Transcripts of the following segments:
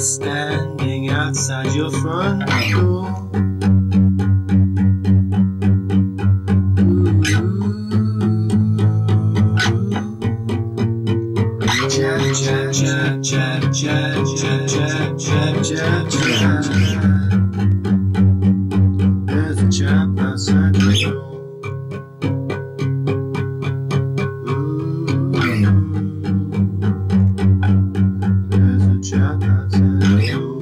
standing outside your front door. Chap, chap, chap, chap, chap, chap, chap, chap, chap, chap. There's a chap outside your door. There's a chap outside your door.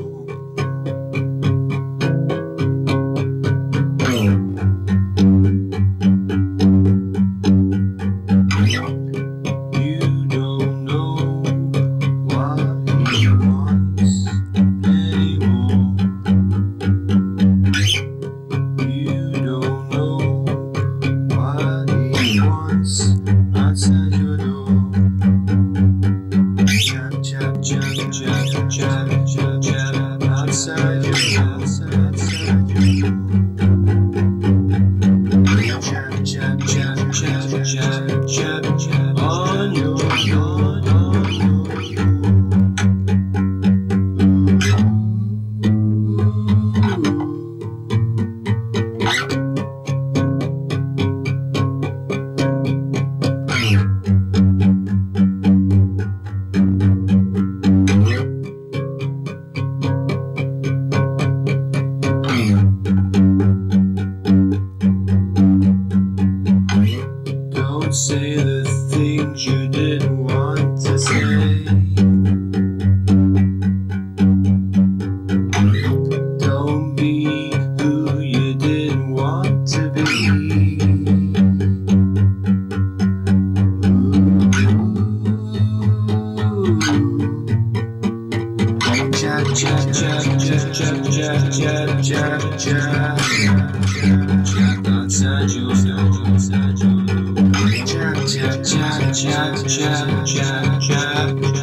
You don't know what he wants anymore. You don't know what he wants outside your door. Chap, chap, chap, chap, chap, chap, chap, outside your door. Chap, chap, chap, chap, chap, chap, chap, on your door. Don't say the things you didn't want to say. Don't be who you didn't want to be. Chap, chap, chap, chap, chap, chap, chap, chap, chap, chap, outside your door. Chap, chap, chap, chap, chap, chap, chap, chap.